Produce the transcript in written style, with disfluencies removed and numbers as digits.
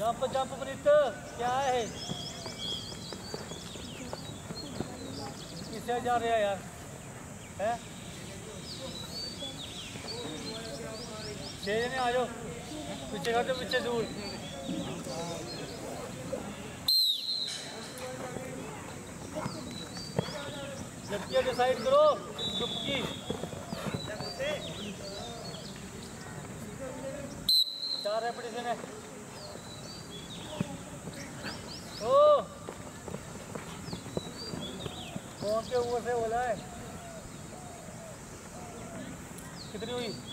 Jump प्रीत क्या है? किससे जा रहे हैं यार? है 6 जने आ जाओ, पीछे करते पीछे दूर। जबकि डिसाइड करो चुपकी। 4 रेपिटेशन है। ओ कौन के ऊपर से बोला है? कितनी हुई?